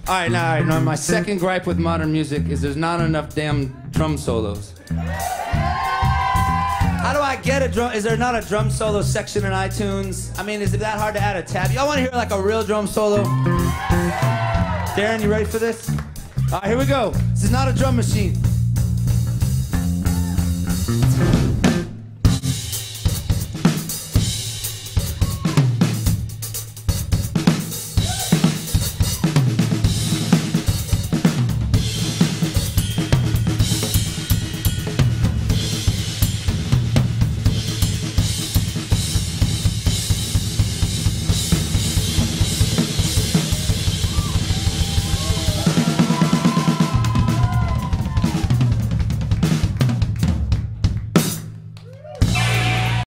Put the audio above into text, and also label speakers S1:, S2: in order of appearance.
S1: All right, now my second gripe with modern music is there's not enough damn drum solos. How do I get a drum? Is there not a drum solo section in iTunes? I mean, is it that hard to add a tab? Y'all want to hear like a real drum solo? Darren, you ready for this? All right, here we go. This is not a drum machine.